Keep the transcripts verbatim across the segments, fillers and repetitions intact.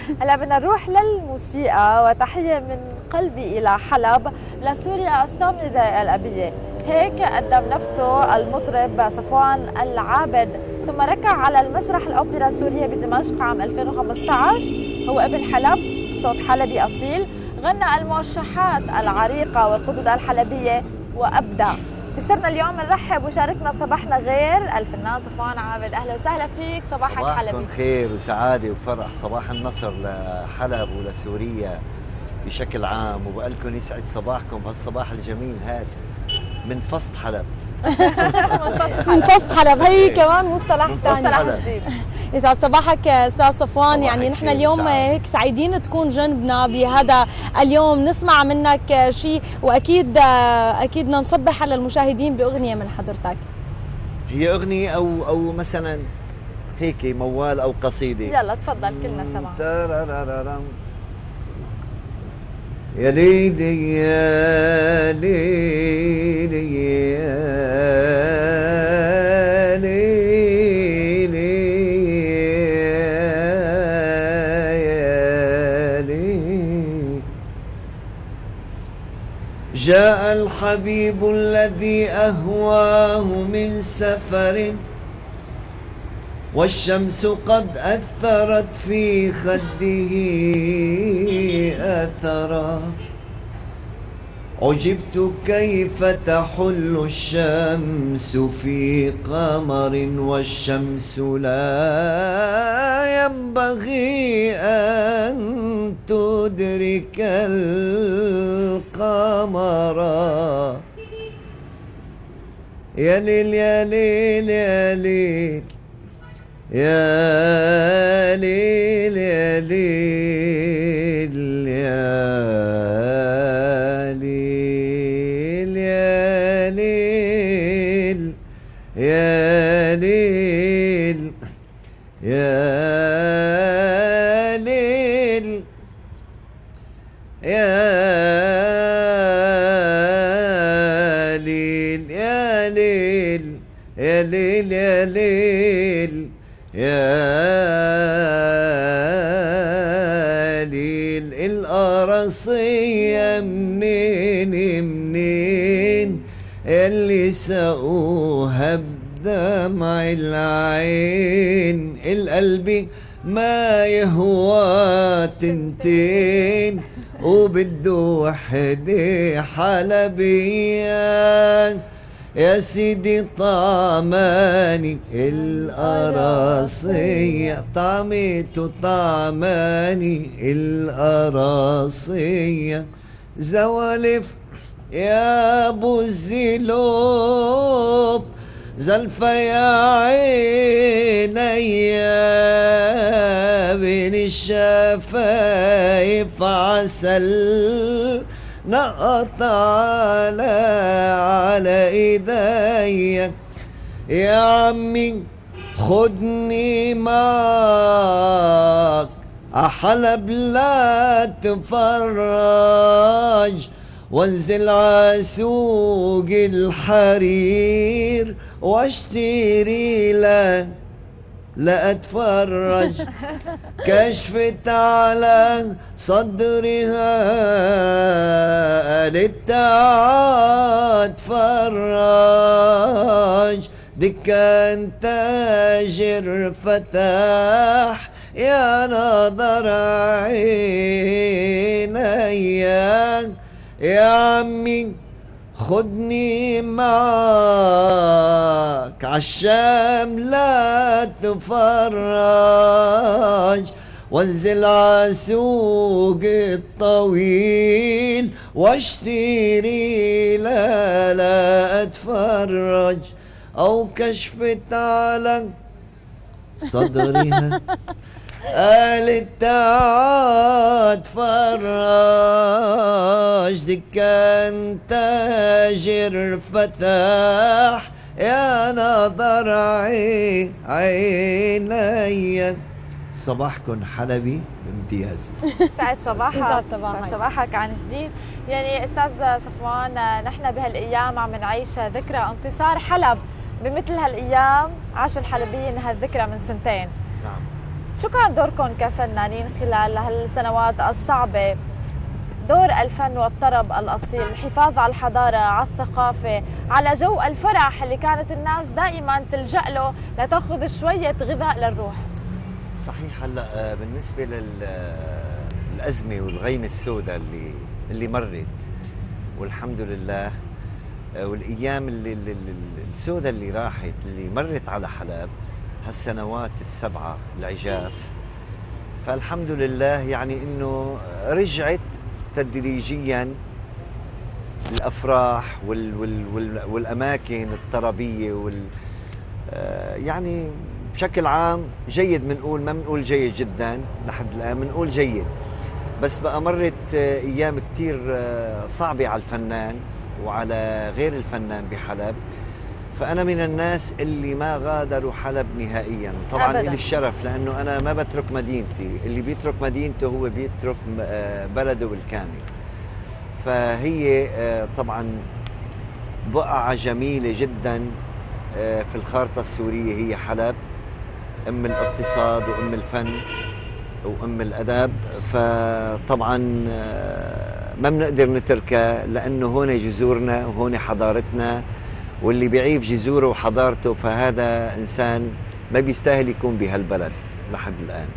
هلا بدنا نروح للموسيقى، وتحية من قلبي إلى حلب لسوريا الصامدة الأبية. هيك قدم نفسه المطرب صفوان العابد، ثم ركع على المسرح الأوبرا السورية بدمشق عام ألفين وخمسة عشر. هو ابن حلب، صوت حلبي أصيل، غنى الموشحات العريقة والقدود الحلبية وأبدع. بصرنا اليوم نرحب وشاركنا صباحنا غير الفنان صفوان عابد. أهلا وسهلا فيك، صباحك حلبي. صباحكم خير وسعادة وفرح، صباح النصر لحلب ولسوريا بشكل عام، وبقلكم يسعد صباحكم بهالصباح الجميل هذا من فصد حلب. من فصد حلب، هي كمان مصطلح ثاني جديد. يسعد صباحك استاذ صفوان. يعني نحن اليوم هيك سعيدين تكون جنبنا بهذا اليوم، نسمع منك شيء، واكيد اكيد بدنا نصبح على المشاهدين باغنيه من حضرتك. هي اغنيه او او مثلا هيك موال او قصيده؟ يلا تفضل كلنا سمع. يا ليلي يا ليلي يا ليلي يا ليلي، جاء الحبيب الذي أهواه من سفر، والشمس قد أثرت في خده أثرا، عجبت كيف تحل الشمس في قمر، والشمس لا ينبغي أن تدرك القمر. يا ليل يا ليل يا ليل يا ليل يا ليل يا ليل يا ليل يا ليل يا ليل يا ليل يا ليل يا ليل يا ليل يا ليل، القرصية منين منين اللي سقوها بدمع العين، القلب ما يهوى تنتين وبده وحدة حلبية، يا سيدي طعماني القراصية، طعمته طعماني القراصية، زوالف يا ابو الزلوب، زلفة يا عيني بين الشفايف عسل، نقط على على ايديا، يا عمي خدني معك احلب لا تفرج، وانزل عسوق الحرير واشتري لا لا اتفرج، كشفت على صدرها قالت تعال اتفرج، دكان تاجر فتح يا نظر عيني، يا عمي خدني معاك عالشام لا تفرج، وانزل عالسوق الطويل واشتري لا لا اتفرج، او كشفت على صدرها قالت تعال اتفرج، دكان تاجر فتح يا نظر عيني. صباحكم حلبي بامتياز. سعد صباحك. سعد صباحك عن جديد. يعني استاذ صفوان، نحن بهالايام عم نعيش ذكرى انتصار حلب، بمثل هالايام عاشوا الحلبيين هالذكرى من سنتين. نعم. شو كان دوركم كفنانين خلال هالسنوات الصعبة؟ دور الفن والطرب الأصيل، الحفاظ على الحضارة، على الثقافة، على جو الفرح اللي كانت الناس دائما تلجأ له لتأخذ شوية غذاء للروح. صحيح. هلا بالنسبة للأزمة والغيمة السوداء اللي اللي مرت، والحمد لله، والأيام اللي, اللي السوداء اللي راحت اللي مرت على حلب هالسنوات السبعة العجاف، فالحمد لله يعني إنه رجعت تدريجيا الأفراح وال وال وال والأماكن الطربية وال يعني بشكل عام جيد. منقول ما منقول جيد جدا لحد الآن، منقول جيد، بس بقى مرت أيام كتير صعبة على الفنان وعلى غير الفنان بحلب. فأنا من الناس اللي ما غادروا حلب نهائيا. طبعا لي الشرف، لأنه أنا ما بترك مدينتي، اللي بيترك مدينته هو بيترك بلده بالكامل. فهي طبعا بقعة جميلة جدا في الخارطة السورية، هي حلب أم الاقتصاد وأم الفن وأم الأدب. فطبعا ما بنقدر نتركها، لأنه هون جذورنا وهون حضارتنا، واللي بيعيب جذوره وحضارته فهذا إنسان ما بيستاهل يكون بهالبلد لحد الآن.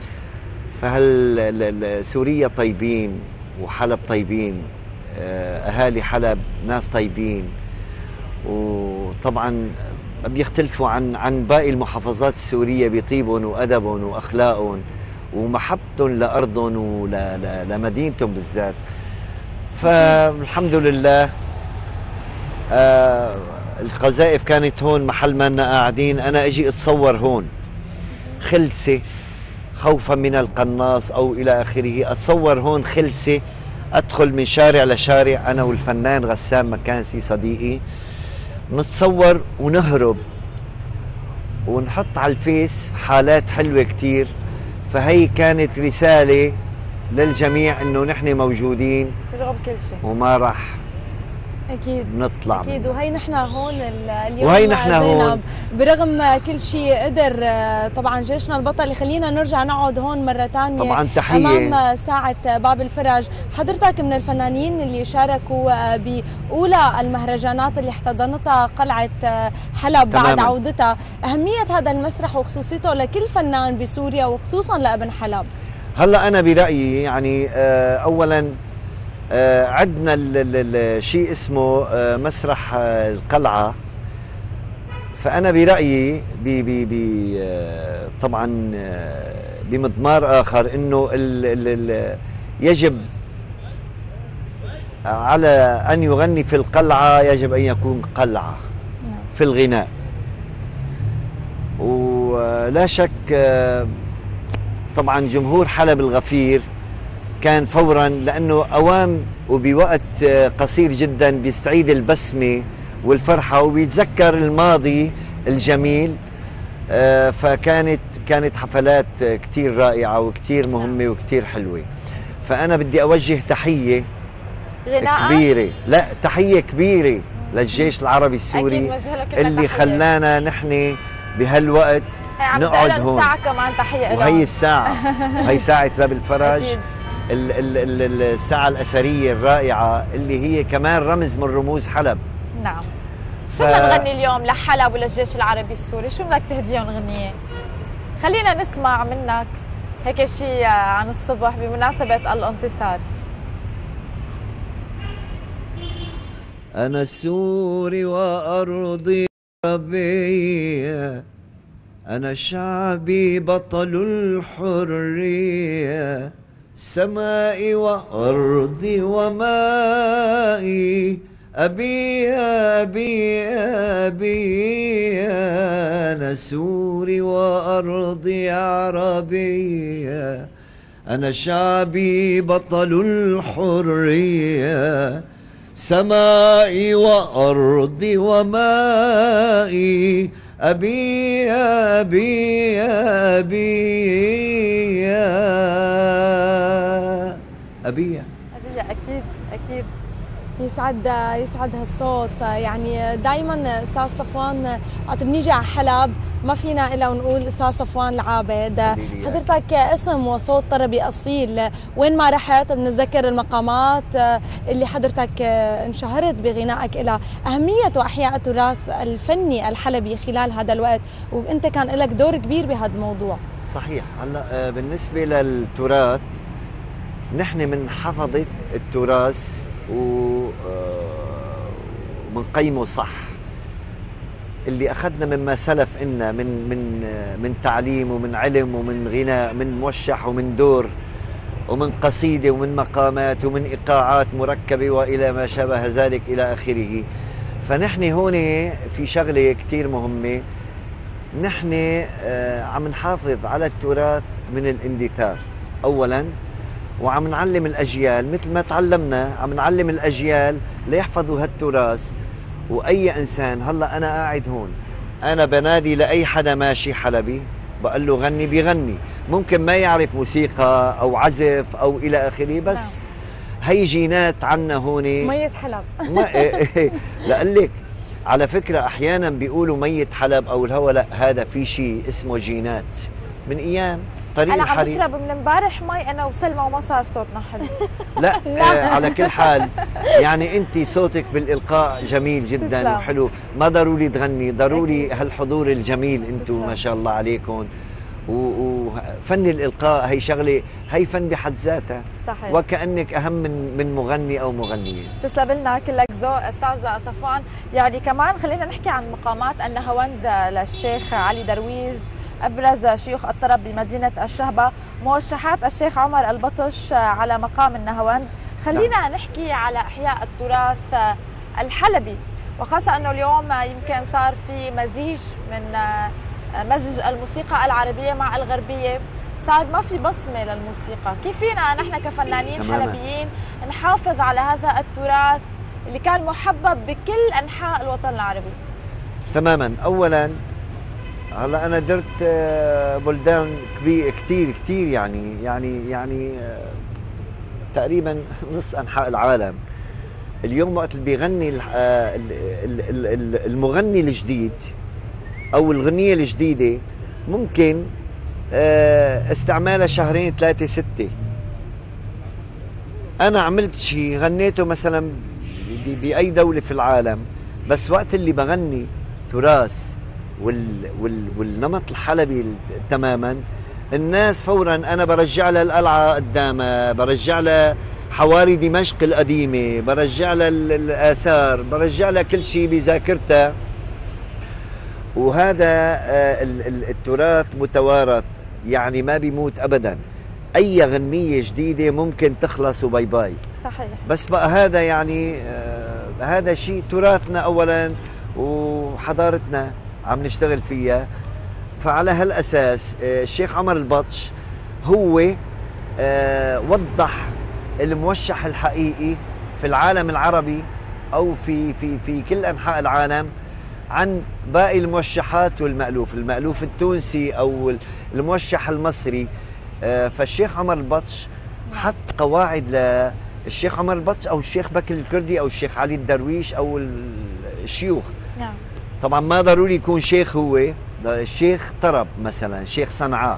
فهل سوريا طيبين وحلب طيبين، أهالي حلب ناس طيبين، وطبعا بيختلفوا عن عن باقي المحافظات السورية بطيبهم وأدبهم وأخلاقهم ومحبتهم لأرضهم ولمدينتهم بالذات. فالحمد لله آه القذائف كانت هون محل ما أننا قاعدين. أنا أجي أتصور هون خلسة خوفا من القناص أو إلى آخره، أتصور هون خلسة، أدخل من شارع لشارع أنا والفنان غسان مكانسي صديقي، نتصور ونهرب ونحط على الفيس حالات حلوة كتير. فهي كانت رسالة للجميع إنه نحن موجودين رغم كل شيء وما راح أكيد نطلع أكيد منه. وهي نحن هون اليوم، وهي نحن هون برغم كل شيء قدر طبعا جيشنا البطل يخلينا نرجع نقعد هون مرة ثانية طبعا تحية أمام ساعة باب الفرج. حضرتك من الفنانين اللي شاركوا بأولى المهرجانات اللي احتضنتها قلعة حلب تماماً. بعد عودتها، أهمية هذا المسرح وخصوصيته لكل فنان بسوريا وخصوصا لابن حلب. هلا أنا برأيي يعني أولا عندنا شيء اسمه مسرح القلعة. فأنا برأيي بي بي بي طبعا بمضمار آخر إنه ال ال يجب على أن يغني في القلعة يجب أن يكون قلعة في الغناء. ولا شك طبعا جمهور حلب الغفير كان فورا، لأنه أوام وبوقت قصير جدا بيستعيد البسمة والفرحة وبيتذكر الماضي الجميل. فكانت كانت حفلات كتير رائعة وكتير مهمة وكتير حلوة. فأنا بدي أوجه تحية غناء كبيرة، لا تحية كبيرة للجيش العربي السوري اللي خلانا نحن بهالوقت نقعد هون. الساعة كمان تحية وهي الساعة وهي ساعة باب الفرج، ال ال ال الساعة الأثرية الرائعة اللي هي كمان رمز من رموز حلب. نعم. ف... شو بدنا نغني اليوم لحلب وللجيش العربي السوري؟ شو بدك تهديهم غنية؟ خلينا نسمع منك هيك شيء عن الصبح بمناسبة الانتصار. أنا سوري وأرضي عربية، أنا شعبي بطل الحرية، سمائي وأرضي ومائي، أبي أبي أبي، أنا سوري وأرضي عربية، أنا شعبي بطل الحرية، سمائي وأرضي ومائي، أبي أبي أبي أبي أبي أكيد أكيد. يسعد يسعد هالصوت. يعني دائما استاذ صفوان وقت بنيجي على حلب ما فينا الا ونقول استاذ صفوان العابد. حضرتك اسم وصوت طربي اصيل، وين ما رحت بنتذكر المقامات اللي حضرتك انشهرت بغنائك لها. اهميه واحياء التراث الفني الحلبي خلال هذا الوقت، وانت كان لك دور كبير بهذا الموضوع. صحيح. هلا بالنسبه للتراث، نحن من حفظة التراث ومنقيمه صح، اللي أخذنا مما سلف إنا من من من تعليم ومن علم ومن غناء، من موشح ومن دور ومن قصيدة ومن مقامات ومن إيقاعات مركبة وإلى ما شابه ذلك إلى آخره. فنحن هون في شغلة كتير مهمة، نحن عم نحافظ على التراث من الاندثار أولاً، وعم نعلم الأجيال مثل ما تعلمنا، عم نعلم الأجيال ليحفظوا هالتراث. وأي إنسان هلأ أنا قاعد هون، أنا بنادي لأي حدا ماشي حلبي بقول له غني بيغني، ممكن ما يعرف موسيقى أو عزف أو إلى آخره، بس هي جينات عنا هون. مية حلب. لقلك على فكرة أحيانا بيقولوا مية حلب أو الهوى، لا، هذا في شيء اسمه جينات من أيام طريق أنا عم الحريق. بشرب من امبارح مي أنا وسلمى وما صار صوتنا حلو. لا, لا. على كل حال يعني أنت صوتك بالإلقاء جميل جدا تسلم. وحلو، ما ضروري تغني، ضروري هالحضور الجميل. أنتم ما شاء الله عليكم، وفن الإلقاء هي شغلة، هي فن بحد ذاتها. صحيح. وكأنك أهم من من مغني أو مغنية. تسلم لنا كلك ذوق أستاذ صفوان. يعني كمان خلينا نحكي عن مقامات النهاوند للشيخ علي درويش، أبرز شيوخ الطرب بمدينة الشهبة، موشحات الشيخ عمر البطش على مقام النهاوند. خلينا نعم. نحكي على إحياء التراث الحلبي، وخاصة أنه اليوم يمكن صار في مزيج من مزج الموسيقى العربية مع الغربية، صار ما في بصمة للموسيقى. كيف فينا نحن كفنانين تماما. حلبيين نحافظ على هذا التراث اللي كان محبب بكل أنحاء الوطن العربي؟ تماما. أولا هلا أنا درت بلدان كبير كتير كتير، يعني يعني يعني تقريبا نص أنحاء العالم. اليوم وقت اللي بيغني المغني الجديد أو الغنية الجديدة ممكن استعمالها شهرين ثلاثة ستة. أنا عملت شيء غنيته مثلا بأي دولة في العالم، بس وقت اللي بغني تراث وال وال والنمط الحلبي تماما، الناس فورا أنا برجع لها القلعة قدامها، برجع لها حواري دمشق القديمة، برجع لها الآثار، برجع لها كل شيء بذاكرتها. وهذا التراث متوارث، يعني ما بيموت أبدا. أي غنية جديدة ممكن تخلص وباي باي. صحيح. بس بقى هذا يعني آه هذا شيء تراثنا أولا وحضارتنا عم نشتغل فيها. فعلى هالأساس آه الشيخ عمر البطش هو آه وضح الموشح الحقيقي في العالم العربي أو في في في كل أنحاء العالم عن باقي الموشحات والمألوف، المألوف التونسي أو الموشح المصري. فالشيخ عمر البطش حط قواعد للشيخ عمر البطش أو الشيخ بكر الكردي أو الشيخ علي الدرويش أو الشيوخ. نعم. طبعا ما ضروري يكون شيخ، هو الشيخ طرب مثلا، شيخ صنعاء.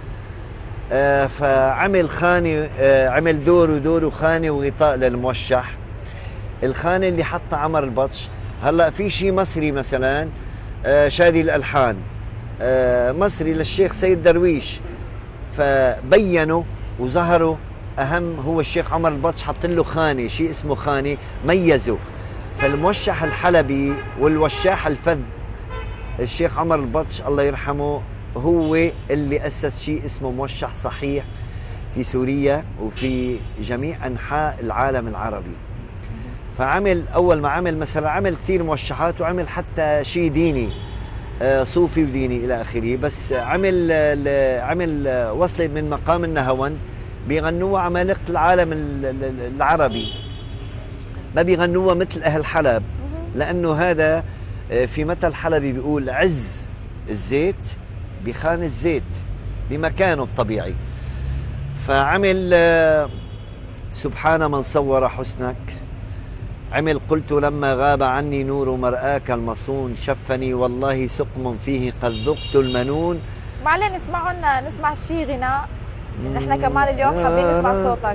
فعمل خانة، عمل دور ودور وخانة وغطاء للموشح. الخانة اللي حطها عمر البطش، هلا في شيء مصري مثلا شادي الألحان مصري للشيخ سيد درويش، فبينوا وظهروا أهم هو الشيخ عمر البطش حط له خانة، شيء اسمه خانة، ميزوا. فالموشح الحلبي والوشاح الفذ الشيخ عمر البطش الله يرحمه هو اللي أسس شيء اسمه موشح صحيح في سوريا وفي جميع أنحاء العالم العربي. فعمل أول ما عمل مثلا عمل كثير موشحات، وعمل حتى شيء ديني صوفي وديني إلى آخره. بس عمل عمل وصلة من مقام النهاوند بيغنوها عمالقة العالم العربي، ما بيغنوها مثل أهل حلب، لأنه هذا في مثل حلبي بيقول عز الزيت بخان الزيت بمكانه الطبيعي. فعمل سبحان من صور حسنك عمل قلت لما غاب عني نور مرآك المصون شفني والله سقم فيه قد ذقت المنون. معلش نسمعهم نسمع شي غناء نحن كمان اليوم حابين نسمع صوتك.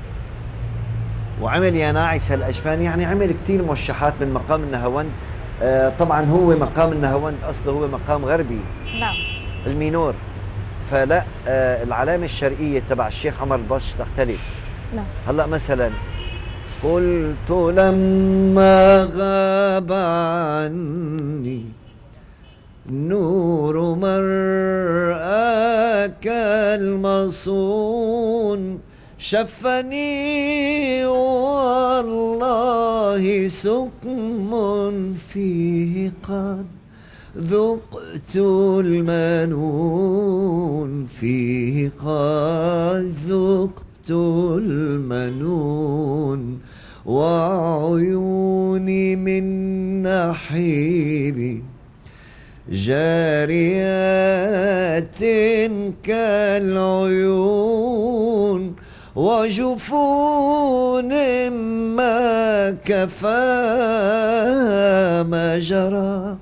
وعمل يا ناعس الأجفان، يعني عمل كثير موشحات من مقام النهاوند. آه طبعا هو مقام النهاوند أصله هو مقام غربي نعم المينور، فلا آه العلامة الشرقية تبع الشيخ عمر البطش تختلف. نعم. هلا مثلا قلت لما غاب عني نور مرآك المصون شفني والله سقم فيه قد ذقت المنون فيه قد ذقت المنون وعيوني من نحيبي جاريات كالعيون وجفون ما كفى ما جرى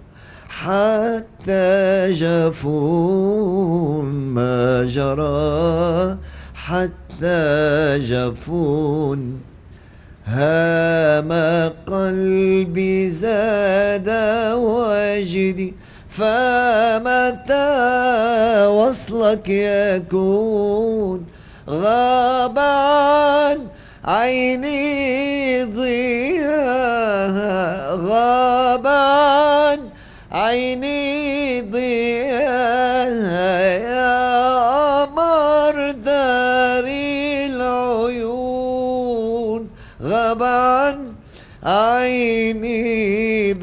حتى جفون ما جرى حتى جفون هام قلبي زاد وجدي فمتى وصلك يكون غاب عن عيني ضياها غاب عن عيني ضياها يا قمر داري العيون غاب عن عيني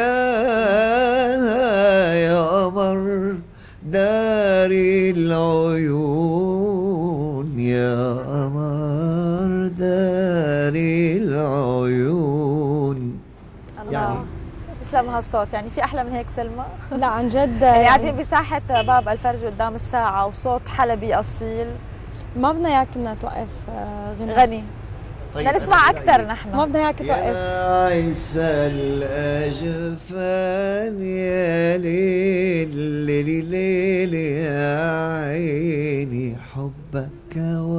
ضياها يا قمر داري العيون يا قمر داري العيون. الله يعني يسلم هالصوت، يعني في احلى من هيك سلمى؟ لا عن جد يعني قاعدين بساحه باب الفرج قدام الساعه وصوت حلبي اصيل. ما بدنا اياك كنا توقف غنى غني. طيب بدنا نسمع اكثر نحن. ما بدنا اياك توقف. يا عيسى الأجفان يا ليل ليل ليل يا عيني حبك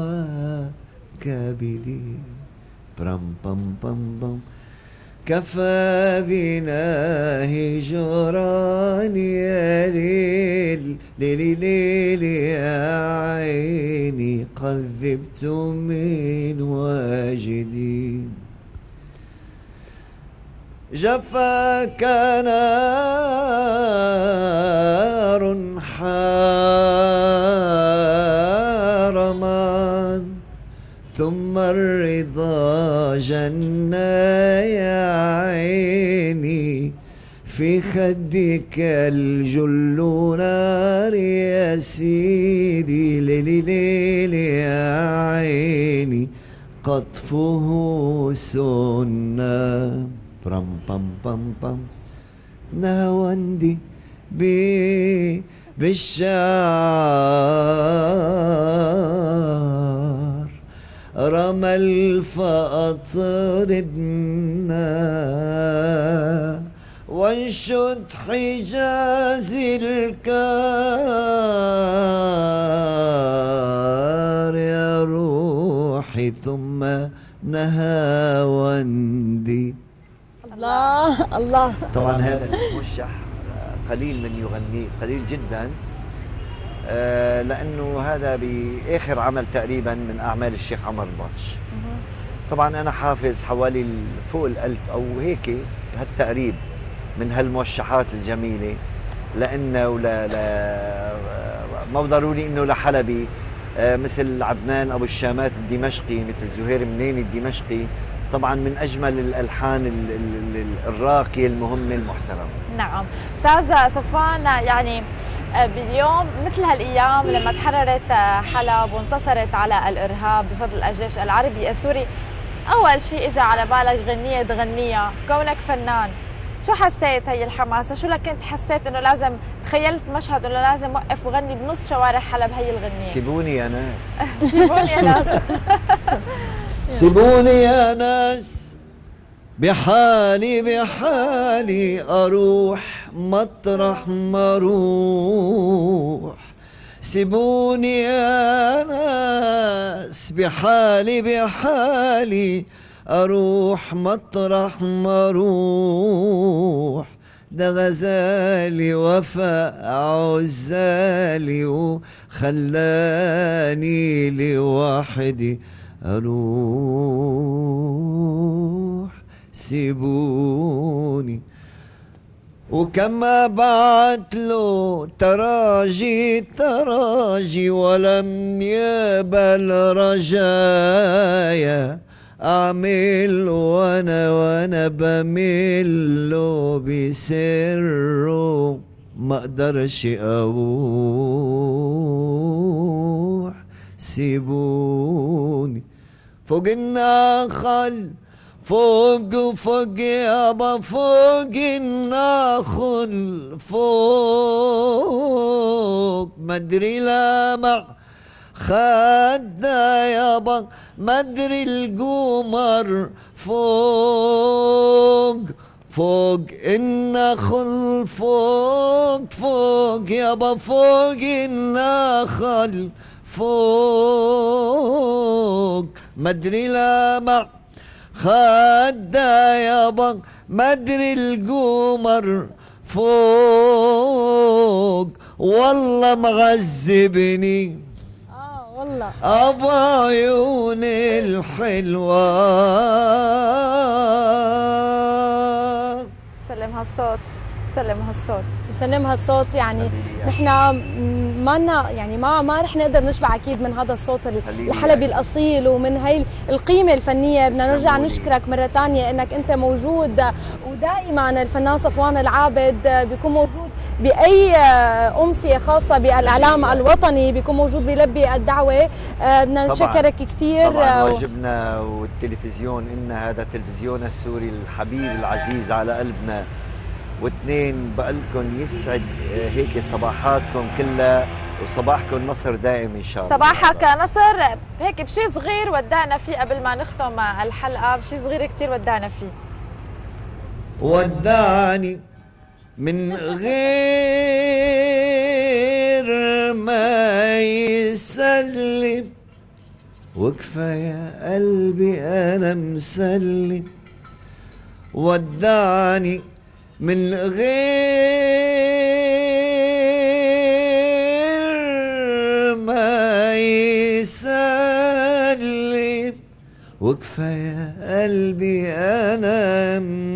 وكبدي برم بم بم بم كفى بنا هجران يا ليل ليل ليل يا عيني قد ذبت من واجدي جفاك نار حارمان ثم الرضا جنى يا عيني في خدك الجل نار يا سيدي ليلي ليلي يا عيني قطفه سنة برم بم بم بم نهاوندي بي بالشعر رمل فأطربنا وانشد حجاز الكار يا روحي ثم نهاوندي. الله الله. طبعا هذا الموشح قليل من يغنيه، قليل جدا، آه لأنه هذا بآخر عمل تقريبا من أعمال الشيخ عمر البطش. طبعا أنا حافظ حوالي فوق الألف أو هيك هالتقريب من هالموشحات الجميلة، لأنه ولا لا ما ضروري إنه لحلبي، آه مثل عدنان أبو الشامات الدمشقي، مثل زهير منيني الدمشقي، طبعا من أجمل الألحان الراقية المهمة المحترمة. نعم أستاذ صفوان، يعني باليوم مثل هالايام لما تحررت حلب وانتصرت على الارهاب بفضل الجيش العربي السوري، اول شيء اجى على بالك غنيه تغنيها، كونك فنان شو حسيت هي الحماسه؟ شو لك كنت حسيت انه لازم تخيلت مشهد انه لازم وقف وغني بنص شوارع حلب هي الغنيه؟ سيبوني يا ناس. سيبوني يا ناس. سيبوني يا ناس بحالي بحالي أروح مطرح ما أروح، سيبوني يا ناس بحالي بحالي أروح مطرح ما أروح، ده غزالي وفاء عزالي وخلاني لوحدي أروح، سيبوني. وكما بعت له تراجي تراجي ولم يقبل رجايا، أعمل وأنا وأنا بمله بسره ما أقدرش أروح، سيبوني. فوق النخل فوق فوق يابا فوق النخل فوق، مدري لمع خدنا يابا مدري القمر فوق فوق النخل فوق فوق يابا فوق النخل فوق، مدري لمع خدا يابا مدري القمر فوق، والله مغذبني اه والله ابو عيوني الحلوه. سلم هالصوت، سلم هالصوت، سلم هالصوت. يعني نحن ما يعني ما ما رح نقدر نشبع اكيد من هذا الصوت الحلبي الاصيل ومن هي القيمه الفنيه. بدنا نرجع نشكرك مره ثانيه انك انت موجود، ودائما الفنان صفوان العابد بيكون موجود باي امسيه خاصه بالاعلام الوطني، بيكون موجود بيلبي الدعوه. بدنا نشكرك كثير. طبعا واجبنا والتلفزيون إن هذا التلفزيون السوري الحبيب العزيز على قلبنا، واثنين بقلكم يسعد هيك صباحاتكم كلها وصباحكم نصر دائم ان شاء الله. صباحك نصر. هيك بشيء صغير ودعنا فيه قبل ما نختم الحلقه، بشيء صغير كثير ودعنا فيه. ودعني من غير ما يسلم، وكفى يا قلبي انا مسلم. ودعني من غير ما يسلم، وكفى يا قلبي انا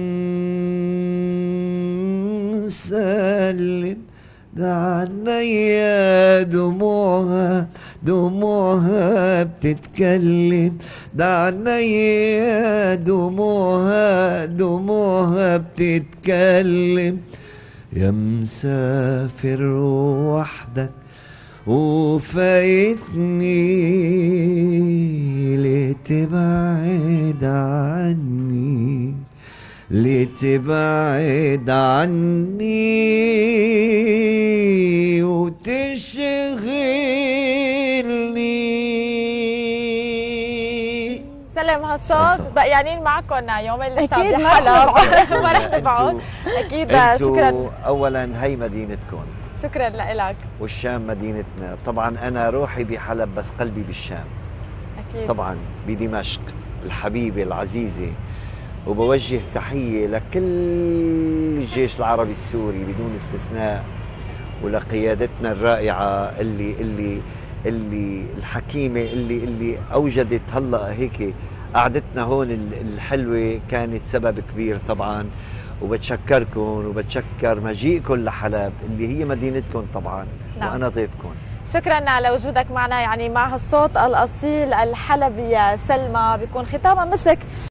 مسلم. ده عينيا دموعها دموعها بتتكلم، ده عينيا دموعها دموعها بتتكلم. يا مسافر وحدك وفايتني، ليه تبعد عني، ليه تبعد عني وتشغلني. سلم هالصوت بقيانين معكم يومين لسه أكيد بحلب ما رح تبعد. اكيد شكرا. اولا هي مدينتكم، شكرا لك. والشام مدينتنا. طبعا انا روحي بحلب بس قلبي بالشام اكيد. طبعا بدمشق الحبيبه العزيزه. وبوجه تحيه لكل الجيش العربي السوري بدون استثناء، ولقيادتنا الرائعه اللي اللي اللي الحكيمه اللي اللي اوجدت هلا هيك قعدتنا هون الحلوه، كانت سبب كبير طبعا. وبتشكركم وبتشكر مجيئكم لحلب اللي هي مدينتكم طبعا. نعم. وانا ضيفكم. شكرا على وجودك معنا، يعني مع هالصوت الاصيل الحلبي. سلمى بيكون ختامها مسك